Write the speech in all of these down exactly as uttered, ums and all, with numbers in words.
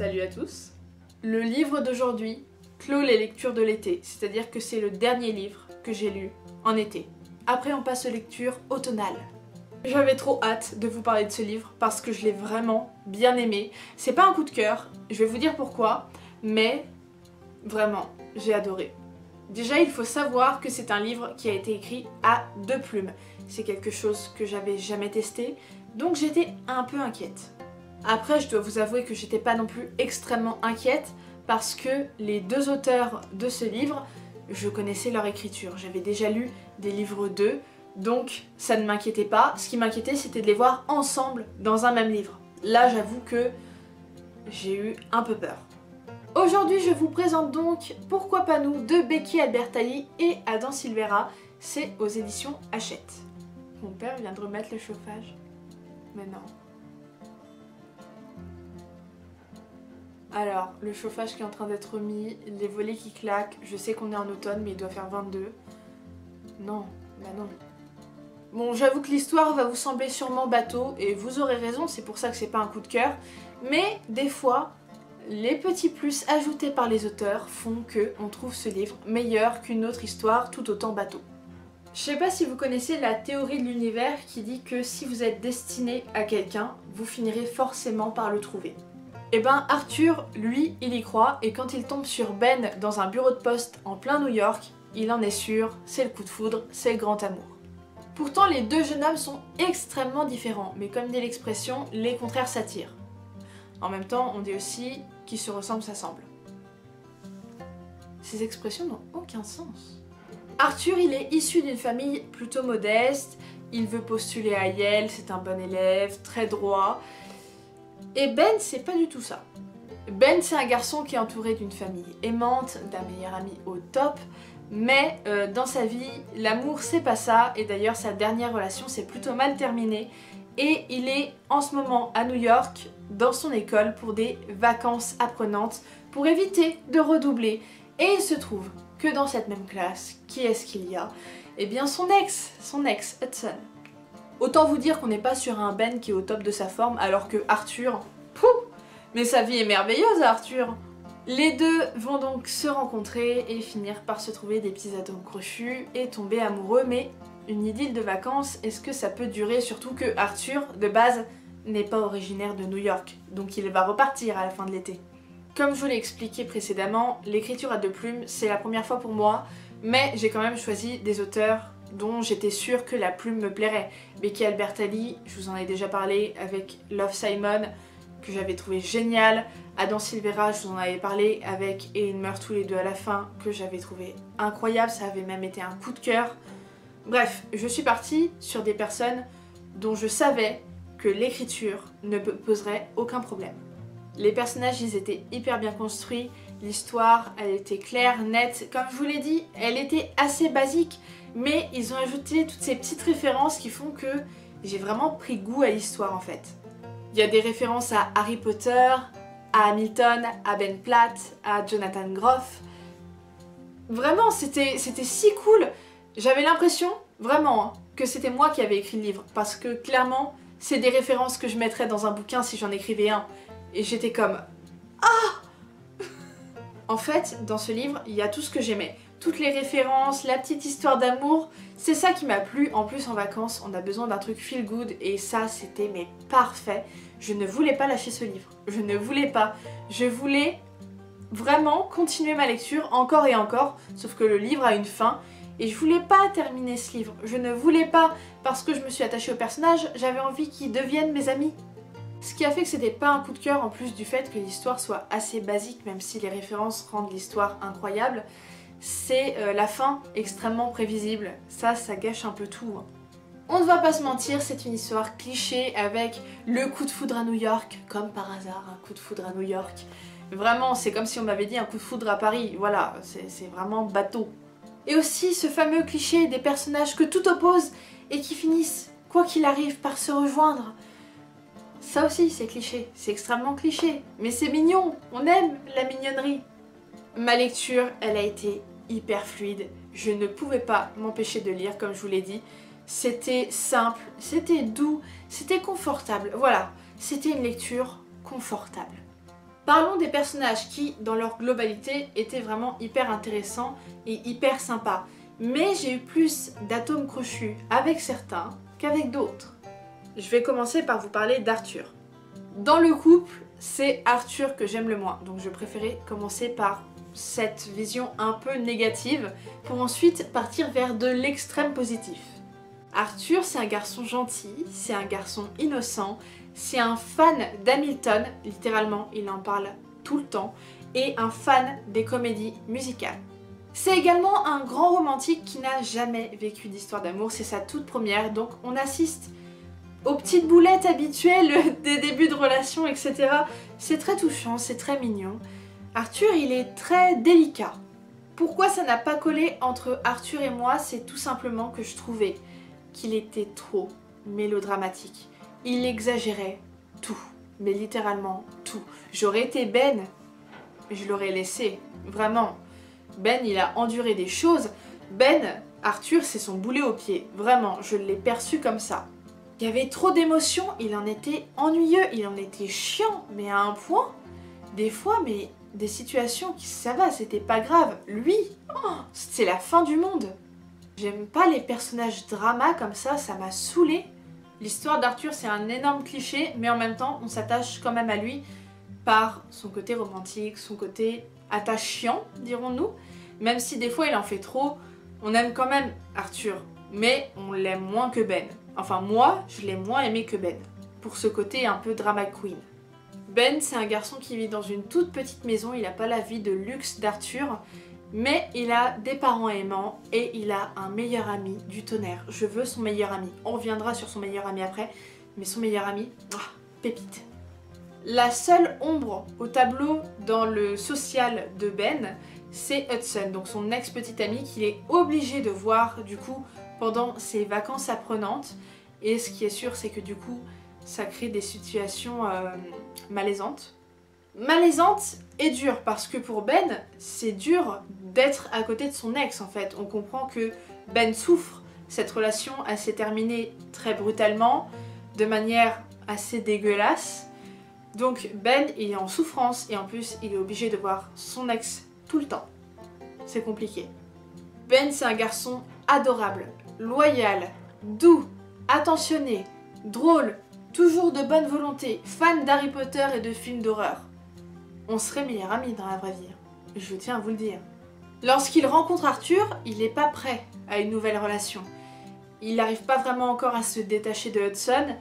Salut à tous. Le livre d'aujourd'hui clôt les lectures de l'été, c'est-à-dire que c'est le dernier livre que j'ai lu en été. Après on passe aux lectures automnales. J'avais trop hâte de vous parler de ce livre parce que je l'ai vraiment bien aimé. C'est pas un coup de cœur, je vais vous dire pourquoi, mais vraiment, j'ai adoré. Déjà, il faut savoir que c'est un livre qui a été écrit à deux plumes. C'est quelque chose que j'avais jamais testé, donc j'étais un peu inquiète. Après, je dois vous avouer que j'étais pas non plus extrêmement inquiète parce que les deux auteurs de ce livre, je connaissais leur écriture. J'avais déjà lu des livres d'eux, donc ça ne m'inquiétait pas. Ce qui m'inquiétait, c'était de les voir ensemble dans un même livre. Là, j'avoue que j'ai eu un peu peur. Aujourd'hui, je vous présente donc Pourquoi pas nous de Becky Albertalli et Adam Silvera. C'est aux éditions Hachette. Mon père vient de remettre le chauffage. Mais non. Alors, le chauffage qui est en train d'être mis, les volets qui claquent, je sais qu'on est en automne mais il doit faire vingt-deux. Non, bah non. Bon, j'avoue que l'histoire va vous sembler sûrement bateau et vous aurez raison, c'est pour ça que c'est pas un coup de cœur. Mais des fois, les petits plus ajoutés par les auteurs font que on trouve ce livre meilleur qu'une autre histoire tout autant bateau. Je sais pas si vous connaissez la théorie de l'univers qui dit que si vous êtes destiné à quelqu'un, vous finirez forcément par le trouver. Et ben Arthur, lui, il y croit et quand il tombe sur Ben dans un bureau de poste en plein New York, il en est sûr, c'est le coup de foudre, c'est le grand amour. Pourtant les deux jeunes hommes sont extrêmement différents, mais comme dit l'expression, les contraires s'attirent. En même temps, on dit aussi qui se ressemble s'assemble. Ces expressions n'ont aucun sens. Arthur, il est issu d'une famille plutôt modeste, il veut postuler à Yale, c'est un bon élève, très droit. Et Ben, c'est pas du tout ça. Ben, c'est un garçon qui est entouré d'une famille aimante, d'un meilleur ami au top, mais euh, dans sa vie, l'amour c'est pas ça, et d'ailleurs sa dernière relation s'est plutôt mal terminée, et il est en ce moment à New York, dans son école, pour des vacances apprenantes, pour éviter de redoubler, et il se trouve que dans cette même classe, qui est-ce qu'il y a? Eh bien son ex, son ex Hudson. Autant vous dire qu'on n'est pas sur un Ben qui est au top de sa forme alors que Arthur, pouf, mais sa vie est merveilleuse Arthur. Les deux vont donc se rencontrer et finir par se trouver des petits atomes crochus et tomber amoureux, mais une idylle de vacances, est-ce que ça peut durer? Surtout que Arthur, de base, n'est pas originaire de New York, donc il va repartir à la fin de l'été. Comme je vous l'ai expliqué précédemment, l'écriture à deux plumes, c'est la première fois pour moi, mais j'ai quand même choisi des auteurs dont j'étais sûre que la plume me plairait. Becky Albertalli, je vous en ai déjà parlé avec Love Simon, que j'avais trouvé génial. Adam Silvera, je vous en avais parlé avec Et ils meurent tous les deux à la fin, que j'avais trouvé incroyable, ça avait même été un coup de cœur. Bref, je suis partie sur des personnes dont je savais que l'écriture ne poserait aucun problème. Les personnages, ils étaient hyper bien construits, l'histoire, elle était claire, nette. Comme je vous l'ai dit, elle était assez basique, mais ils ont ajouté toutes ces petites références qui font que j'ai vraiment pris goût à l'histoire en fait. Il y a des références à Harry Potter, à Hamilton, à Ben Platt, à Jonathan Groff. Vraiment, c'était c'était si cool. J'avais l'impression, vraiment, hein, que c'était moi qui avais écrit le livre, parce que clairement, c'est des références que je mettrais dans un bouquin si j'en écrivais un. Et j'étais comme... Ah! En fait, dans ce livre, il y a tout ce que j'aimais. Toutes les références, la petite histoire d'amour, c'est ça qui m'a plu. En plus, en vacances, on a besoin d'un truc feel good et ça, c'était mais parfait. Je ne voulais pas lâcher ce livre. Je ne voulais pas. Je voulais vraiment continuer ma lecture encore et encore, sauf que le livre a une fin et je voulais pas terminer ce livre. Je ne voulais pas parce que je me suis attachée au personnage, j'avais envie qu'ils deviennent mes amis. Ce qui a fait que c'était pas un coup de cœur en plus du fait que l'histoire soit assez basique, même si les références rendent l'histoire incroyable, c'est euh, la fin extrêmement prévisible. Ça, ça gâche un peu tout. Hein. On ne va pas se mentir, c'est une histoire cliché avec le coup de foudre à New York, comme par hasard, un coup de foudre à New York. Vraiment, c'est comme si on m'avait dit un coup de foudre à Paris, voilà, c'est vraiment bateau. Et aussi ce fameux cliché des personnages que tout oppose et qui finissent, quoi qu'il arrive, par se rejoindre. Ça aussi c'est cliché, c'est extrêmement cliché, mais c'est mignon, on aime la mignonnerie. Ma lecture, elle a été hyper fluide, je ne pouvais pas m'empêcher de lire comme je vous l'ai dit. C'était simple, c'était doux, c'était confortable, voilà, c'était une lecture confortable. Parlons des personnages qui, dans leur globalité, étaient vraiment hyper intéressants et hyper sympas. Mais j'ai eu plus d'atomes crochus avec certains qu'avec d'autres. Je vais commencer par vous parler d'Arthur. Dans le couple, c'est Arthur que j'aime le moins, donc je préférais commencer par cette vision un peu négative pour ensuite partir vers de l'extrême positif. Arthur, c'est un garçon gentil, c'est un garçon innocent, c'est un fan d'Hamilton, littéralement, il en parle tout le temps, et un fan des comédies musicales. C'est également un grand romantique qui n'a jamais vécu d'histoire d'amour, c'est sa toute première, donc on assiste aux petites boulettes habituelles des débuts de relation, et cetera. C'est très touchant, c'est très mignon. Arthur, il est très délicat. Pourquoi ça n'a pas collé entre Arthur et moi? C'est tout simplement que je trouvais qu'il était trop mélodramatique. Il exagérait tout, mais littéralement tout. J'aurais été Ben, je l'aurais laissé, vraiment. Ben, il a enduré des choses. Ben, Arthur, c'est son boulet au pied, vraiment, je l'ai perçu comme ça. Il y avait trop d'émotions, il en était ennuyeux, il en était chiant, mais à un point, des fois, mais des situations qui, ça va, c'était pas grave. Lui, oh, c'est la fin du monde. J'aime pas les personnages drama comme ça, ça m'a saoulée. L'histoire d'Arthur, c'est un énorme cliché, mais en même temps, on s'attache quand même à lui par son côté romantique, son côté attachant, dirons-nous. Même si des fois, il en fait trop, on aime quand même Arthur, mais on l'aime moins que Ben. Enfin, moi, je l'ai moins aimé que Ben, pour ce côté un peu drama queen. Ben, c'est un garçon qui vit dans une toute petite maison, il n'a pas la vie de luxe d'Arthur, mais il a des parents aimants et il a un meilleur ami du tonnerre. Je veux son meilleur ami. On reviendra sur son meilleur ami après, mais son meilleur ami, ah, pépite. La seule ombre au tableau dans le social de Ben, c'est Hudson, donc son ex-petit ami qu'il est obligé de voir du coup pendant ses vacances apprenantes. Et ce qui est sûr, c'est que du coup, ça crée des situations euh, malaisantes. Malaisante et dure, parce que pour Ben, c'est dur d'être à côté de son ex en fait. On comprend que Ben souffre, cette relation elle s'est terminée très brutalement, de manière assez dégueulasse. Donc Ben il est en souffrance et en plus il est obligé de voir son ex tout le temps. C'est compliqué. Ben c'est un garçon adorable, loyal, doux, attentionné, drôle, toujours de bonne volonté, fan d'Harry Potter et de films d'horreur. On serait meilleurs amis dans la vraie vie, je tiens à vous le dire. Lorsqu'il rencontre Arthur, il n'est pas prêt à une nouvelle relation. Il n'arrive pas vraiment encore à se détacher de Hudson,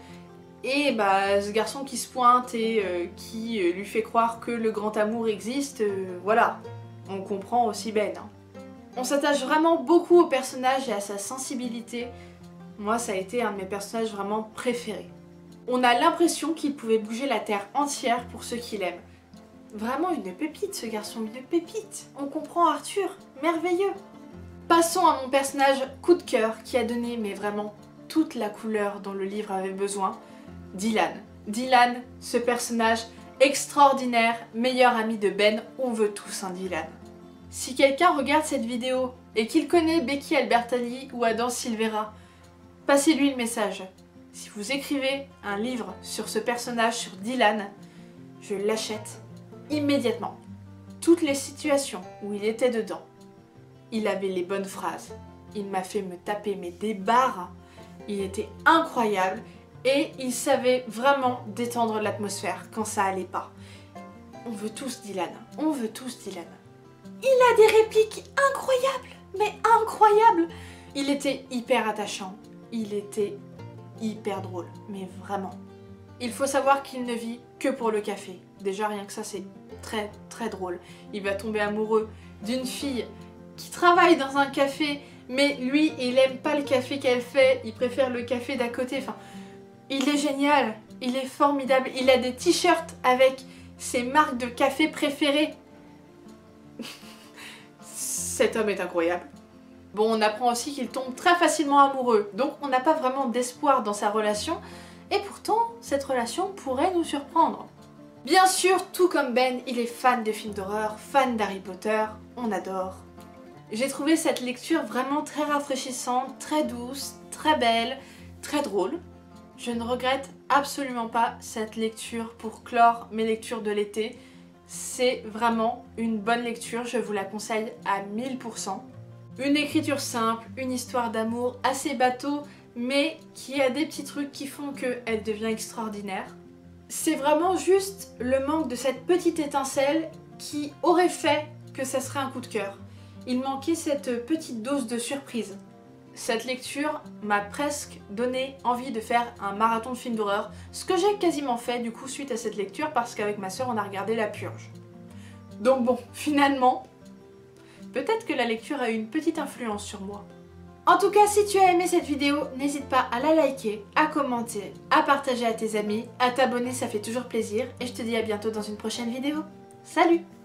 et bah ce garçon qui se pointe et euh, qui euh, lui fait croire que le grand amour existe, euh, voilà, on comprend aussi Ben. Hein. On s'attache vraiment beaucoup au personnage et à sa sensibilité. Moi ça a été un de mes personnages vraiment préférés. On a l'impression qu'il pouvait bouger la terre entière pour ceux qu'il aime. Vraiment une pépite ce garçon, une pépite. On comprend Arthur, merveilleux. Passons à mon personnage coup de cœur qui a donné mais vraiment toute la couleur dont le livre avait besoin, Dylan. Dylan, ce personnage extraordinaire, meilleur ami de Ben, on veut tous un Dylan. Si quelqu'un regarde cette vidéo et qu'il connaît Becky Albertalli ou Adam Silvera, passez-lui le message. Si vous écrivez un livre sur ce personnage, sur Dylan, je l'achète immédiatement. Toutes les situations où il était dedans, il avait les bonnes phrases. Il m'a fait me taper mes des barres. Il était incroyable et il savait vraiment détendre l'atmosphère quand ça allait pas. On veut tous Dylan. On veut tous Dylan. Il a des répliques incroyables, mais incroyables. Il était hyper attachant. Il était hyper drôle, mais vraiment. Il faut savoir qu'il ne vit que pour le café. Déjà rien que ça c'est très très drôle. Il va tomber amoureux d'une fille qui travaille dans un café, mais lui il aime pas le café qu'elle fait, il préfère le café d'à côté. Enfin, il est génial, il est formidable, il a des t-shirts avec ses marques de café préférées. Cet homme est incroyable. Bon, on apprend aussi qu'il tombe très facilement amoureux, donc on n'a pas vraiment d'espoir dans sa relation, et pourtant cette relation pourrait nous surprendre. Bien sûr, tout comme Ben, il est fan de films d'horreur, fan d'Harry Potter, on adore. J'ai trouvé cette lecture vraiment très rafraîchissante, très douce, très belle, très drôle. Je ne regrette absolument pas cette lecture pour clore mes lectures de l'été. c'est vraiment une bonne lecture, je vous la conseille à mille pour cent. Une écriture simple, une histoire d'amour assez bateau, mais qui a des petits trucs qui font qu'elle devient extraordinaire. C'est vraiment juste le manque de cette petite étincelle qui aurait fait que ça serait un coup de cœur. Il manquait cette petite dose de surprise. Cette lecture m'a presque donné envie de faire un marathon de films d'horreur, ce que j'ai quasiment fait du coup suite à cette lecture parce qu'avec ma soeur on a regardé La Purge. Donc bon, finalement, peut-être que la lecture a eu une petite influence sur moi. En tout cas, si tu as aimé cette vidéo, n'hésite pas à la liker, à commenter, à partager à tes amis, à t'abonner, ça fait toujours plaisir, et je te dis à bientôt dans une prochaine vidéo. Salut!